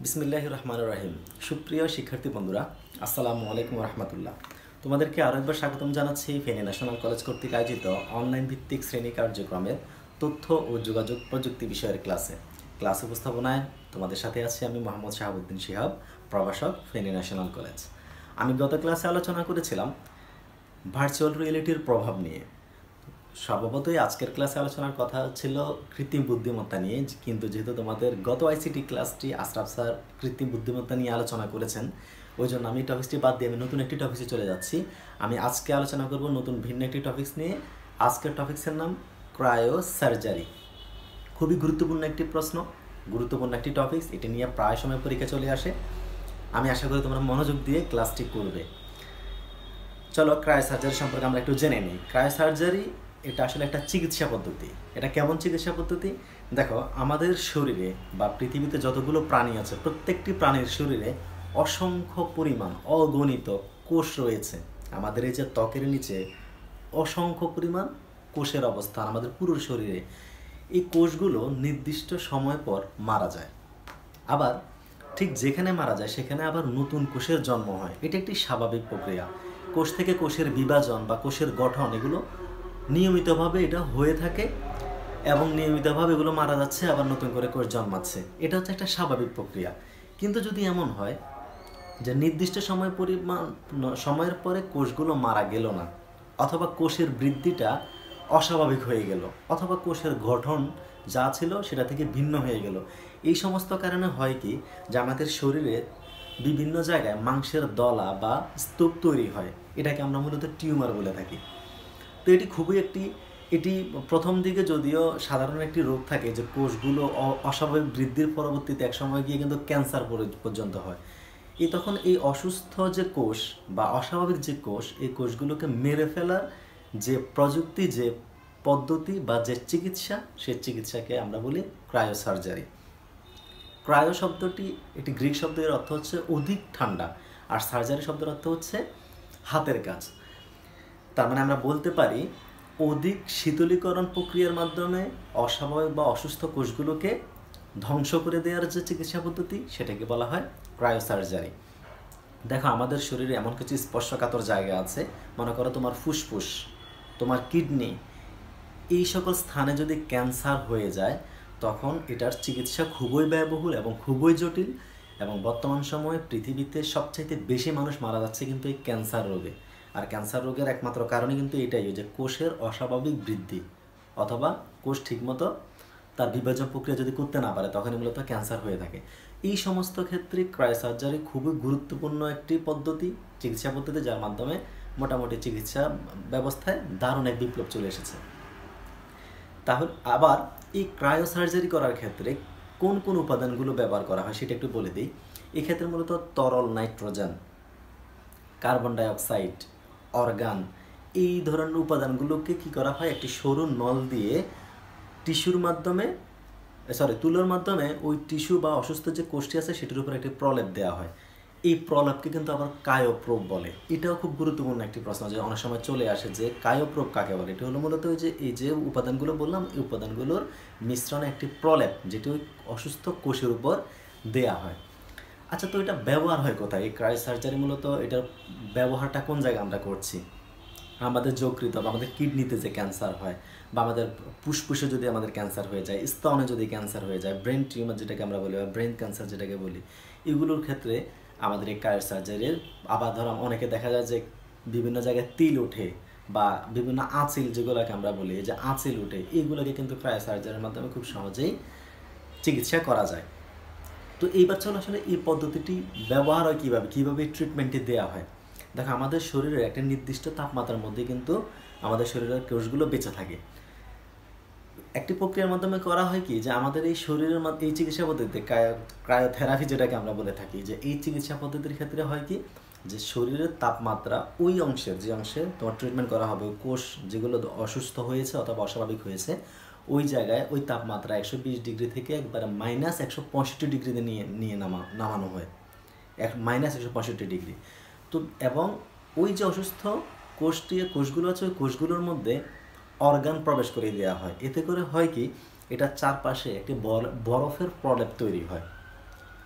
বিসমিল্লাহির রহমানির রহিম। সুপ্রিয় শিক্ষার্থী বন্ধুরা, আসসালামু আলাইকুম রহমতুল্লাহ। তোমাদেরকে আরও একবার স্বাগতম জানাচ্ছি ফেনী ন্যাশনাল কলেজ কর্তৃক আয়োজিত অনলাইন ভিত্তিক শ্রেণী কার্যক্রমের তথ্য ও যোগাযোগ প্রযুক্তি বিষয়ের ক্লাস উপস্থাপনায় তোমাদের সাথে আছি আমি মোহাম্মদ শাহাবুদ্দিন শিহাব, প্রভাষক, ফেনী ন্যাশনাল কলেজ। আমি গত ক্লাসে আলোচনা করেছিলাম ভার্চুয়াল রিয়েলিটির প্রভাব নিয়ে। স্বভাবতই আজকের ক্লাসে আলোচনার কথা ছিল কৃত্রিম বুদ্ধিমত্তা নিয়ে, কিন্তু যেহেতু তোমাদের গত আইসিটি ক্লাসটি আশরাফ স্যার কৃত্রিম বুদ্ধিমত্তা নিয়ে আলোচনা করেছেন, ওই জন্য আমি টপিক্সটি বাদ দিয়ে আমি নতুন একটি টপিক্সে চলে যাচ্ছি। আমি আজকে আলোচনা করব নতুন ভিন্ন একটি টপিক্স নিয়ে। আজকের টপিক্সের নাম ক্রায়ো সার্জারি। খুবই গুরুত্বপূর্ণ একটি প্রশ্ন, গুরুত্বপূর্ণ একটি টপিক্স। এটি নিয়ে প্রায় সময় পরীক্ষা চলে আসে। আমি আশা করি তোমরা মনোযোগ দিয়ে ক্লাসটি করবে। চলো ক্রায়ো সার্জারি সম্পর্কে আমরা একটু জেনে নিই। ক্রায়ো সার্জারি এটা আসলে একটা চিকিৎসা পদ্ধতি। এটা কেমন চিকিৎসা পদ্ধতি? দেখো, আমাদের শরীরে বা পৃথিবীতে যতগুলো প্রাণী আছে, প্রত্যেকটি প্রাণীর শরীরে অসংখ্য পরিমাণ অগণিত কোষ রয়েছে। আমাদের এই যে ত্বকের নিচে অসংখ্য পরিমাণ কোষের অবস্থান আমাদের পুরো শরীরে। এই কোষগুলো নির্দিষ্ট সময় পর মারা যায়। আবার ঠিক যেখানে মারা যায় সেখানে আবার নতুন কোষের জন্ম হয়। এটা একটি স্বাভাবিক প্রক্রিয়া। কোষ থেকে কোষের বিভাজন বা কোষের গঠন এগুলো নিয়মিতভাবে এটা হয়ে থাকে এবং নিয়মিতভাবে এগুলো মারা যাচ্ছে, আবার নতুন করে কোষ জন্মাচ্ছে। এটা হচ্ছে একটা স্বাভাবিক প্রক্রিয়া। কিন্তু যদি এমন হয় যে নির্দিষ্ট সময়ের পরে কোষগুলো মারা গেল না, অথবা কোষের বৃদ্ধিটা অস্বাভাবিক হয়ে গেল, অথবা কোষের গঠন যা ছিল সেটা থেকে ভিন্ন হয়ে গেল, এই সমস্ত কারণে হয় কি যে আমাদের শরীরে বিভিন্ন জায়গায় মাংসের দলা বা স্তূপ তৈরি হয়। এটাকে আমরা মূলত টিউমার বলে থাকি। তো এটি প্রথম দিকে যদিও সাধারণ একটি রোগ থাকে যে কোষগুলো অস্বাভাবিক বৃদ্ধির পরবর্তীতে একসময় গিয়ে কিন্তু ক্যান্সার পর্যন্ত হয়। তখন এই অসুস্থ যে কোষ বা অস্বাভাবিক যে কোষ, এই কোষগুলোকে মেরে ফেলার যে প্রযুক্তি, যে পদ্ধতি বা যে চিকিৎসা, সেই চিকিৎসাকে আমরা বলি ক্রায়ো সার্জারি। ক্রায়ো শব্দটি একটি গ্রিক শব্দ, এর অর্থ হচ্ছে অধিক ঠান্ডা, আর সার্জারি শব্দের অর্থ হচ্ছে হাতের কাজ। তার মানে আমরা বলতে পারি অধিক শীতলীকরণ প্রক্রিয়ার মাধ্যমে অস্বাভাবিক বা অসুস্থ কোষগুলোকে ধ্বংস করে দেওয়ার যে চিকিৎসা পদ্ধতি, সেটাকে বলা হয় ক্রায়ো সার্জারি। দেখো, আমাদের শরীরে এমন কিছু স্পর্শকাতর জায়গা আছে, মনে করো তোমার ফুসফুস, তোমার কিডনি, এই সকল স্থানে যদি ক্যান্সার হয়ে যায় তখন এটার চিকিৎসা খুবই ব্যয়বহুল এবং খুবই জটিল। এবং বর্তমান সময়ে পৃথিবীতে সবচাইতে বেশি মানুষ মারা যাচ্ছে কিন্তু এই ক্যান্সার রোগে। আর ক্যান্সার রোগের একমাত্র কারণই কিন্তু এটাই, যে কোষের অস্বাভাবিক বৃদ্ধি, অথবা কোষ ঠিকমতো তার বিভাজন প্রক্রিয়া যদি করতে না পারে, তখনই মূলত ক্যান্সার হয়ে থাকে। এই সমস্ত ক্ষেত্রে ক্রায়ো সার্জারি খুবই গুরুত্বপূর্ণ একটি পদ্ধতি, চিকিৎসা পদ্ধতি, যার মাধ্যমে মোটামুটি চিকিৎসা ব্যবস্থায় দারুণ এক বিপ্লব চলে এসেছে। তাহলে আবার এই ক্রায়ো সার্জারি করার ক্ষেত্রে কোন কোন উপাদানগুলো ব্যবহার করা হয় সেটা একটু বলে দিই। এক্ষেত্রে মূলত তরল নাইট্রোজেন, কার্বন ডাইঅক্সাইড, অর্গান, এই ধরনের উপাদানগুলোকে কি করা হয়, একটি সরু নল দিয়ে তুলোর মাধ্যমে ওই টিস্যু বা অসুস্থ যে কোষটি আছে সেটির উপর একটি প্রলেপ দেওয়া হয়। এই প্রলেপকে কিন্তু আবার কায়োপ্রোব বলে। এটাও খুব গুরুত্বপূর্ণ একটি প্রশ্ন, যে অনেক সময় চলে আসে যে কায়োপ্রোব কাকে বলে। এটি হলো মূলত এই যে উপাদানগুলো বললাম, এই উপাদানগুলোর মিশ্রণে একটি প্রলেপ, যেটি ওই অসুস্থ কোষের উপর দেয়া হয়। আচ্ছা, তো এটা ব্যবহার হয় কোথায়? এই ক্রায়ো সার্জারি মূলত এটার ব্যবহারটা কোন জায়গায় আমরা করছি? আমাদের যকৃত বা আমাদের কিডনিতে যে ক্যান্সার হয়, বা আমাদের ফুসফুসে যদি আমাদের ক্যান্সার হয়ে যায়, স্তনে যদি ক্যান্সার হয়ে যায়, ব্রেন টিউমার যেটাকে আমরা বলি, বা ব্রেন ক্যান্সার যেটাকে বলি, এগুলোর ক্ষেত্রে আমাদের এই ক্রায়ো সার্জারির, আবার ধরো অনেকে দেখা যায় যে বিভিন্ন জায়গায় তিল ওঠে বা বিভিন্ন আঁচিল যেগুলোকে আমরা বলি, যে আঁচিল ওঠে, এইগুলোকে কিন্তু ক্রায়ো সার্জারির মাধ্যমে খুব সহজেই চিকিৎসা করা যায়। তো এইবার চলো আসলে এই পদ্ধতিটি ব্যবহার হয় কীভাবে ট্রিটমেন্টটি দেওয়া হয়। দেখো, আমাদের শরীরের একটা নির্দিষ্ট তাপমাত্রার মধ্যে কিন্তু আমাদের শরীরের কোষগুলো বেঁচে থাকে। একটি প্রক্রিয়ার মাধ্যমে করা হয় কি, যে আমাদের এই শরীরের এই চিকিৎসা পদ্ধতিতে ক্রায়োথেরাপি যেটাকে আমরা বলে থাকি, যে এই চিকিৎসা পদ্ধতির ক্ষেত্রে হয় কি, যে শরীরের তাপমাত্রা ওই অংশের, যে অংশে তোমার ট্রিটমেন্ট করা হবে, কোষ যেগুলো অসুস্থ হয়েছে অথবা অস্বাভাবিক হয়েছে, ওই জায়গায় ওই তাপমাত্রা 120 ডিগ্রি থেকে একবারে -165 ডিগ্রিতে নিয়ে নামানো হয়, -165 ডিগ্রি। তো এবং ওই যে অসুস্থ কোষগুলো আছে, ওই কোষগুলোর মধ্যে অর্গান প্রবেশ করে দেওয়া হয়। এতে করে হয় কি, এটার চারপাশে একটি বরফের প্রলেপ তৈরি হয়।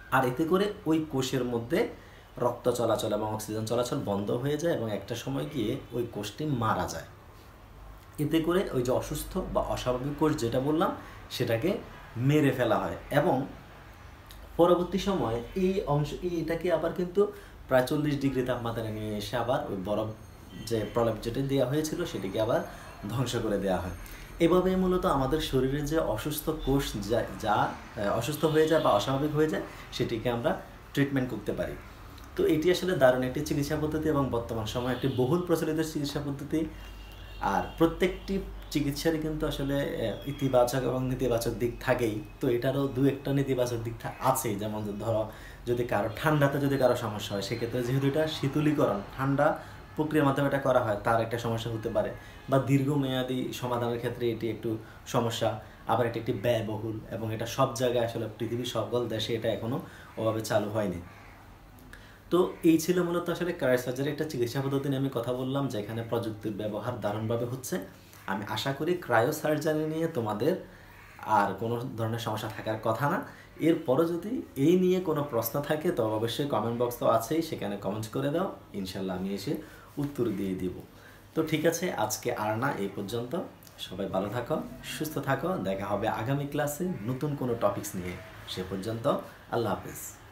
আর এতে করে ওই কোষের মধ্যে রক্ত চলাচল এবং অক্সিজেন চলাচল বন্ধ হয়ে যায় এবং একটা সময় গিয়ে ওই কোষটি মারা যায়। এতে করে ওই যে অসুস্থ বা অস্বাভাবিক কোষ যেটা বললাম সেটাকে মেরে ফেলা হয় এবং পরবর্তী সময়ে এটাকে আবার কিন্তু প্রায় 40 ডিগ্রি তাপমাত্রায় নিয়ে এসে আবার ওই বরফ যে প্রলেপ যেটা দেওয়া হয়েছিল সেটিকে আবার ধ্বংস করে দেওয়া হয়। এভাবে মূলত আমাদের শরীরে যে অসুস্থ কোষ যা অসুস্থ হয়ে যায় বা অস্বাভাবিক হয়ে যায় সেটিকে আমরা ট্রিটমেন্ট করতে পারি। তো এটি আসলে দারুণ একটি চিকিৎসা পদ্ধতি এবং বর্তমান সময়ে একটি বহুল প্রচলিত চিকিৎসা পদ্ধতি। আর প্রত্যেকটি চিকিৎসারই কিন্তু আসলে ইতিবাচক এবং নেতিবাচক দিক থাকেই। তো এটারও দু একটা নেতিবাচক দিক আছেই। যেমন ধরো যদি কারো ঠান্ডাতে যদি কারো সমস্যা হয় সেক্ষেত্রে যেহেতু এটা শীতলীকরণ ঠান্ডা প্রক্রিয়ার মাধ্যমে এটা করা হয় তার একটা সমস্যা হতে পারে, বা দীর্ঘমেয়াদী সমাধানের ক্ষেত্রে এটি একটু সমস্যা। আবার এটি একটি ব্যয়বহুল এবং এটা সব জায়গায় আসলে পৃথিবীর সকল দেশে এটা এখনও ওভাবে চালু হয়নি। তো এই ছিল মূলত আসলে ক্রায়োসার্জারি একটা চিকিৎসা পদ্ধতি নিয়ে আমি কথা বললাম, যেখানে প্রযুক্তির ব্যবহার দারুণভাবে হচ্ছে। আমি আশা করি ক্রায়োসার্জারি নিয়ে তোমাদের আর কোনো ধরনের সমস্যা থাকার কথা না। এরপরও যদি এই নিয়ে কোনো প্রশ্ন থাকে তো অবশ্যই কমেন্ট বক্স তো আছেই, সেখানে কমেন্ট করে দাও, ইনশাল্লাহ আমি এসে উত্তর দিয়ে দিব। তো ঠিক আছে, আজকে আর না, এই পর্যন্ত। সবাই ভালো থাকো, সুস্থ থাকো, দেখা হবে আগামী ক্লাসে নতুন কোনো টপিকস নিয়ে। সে পর্যন্ত আল্লাহ হাফেজ।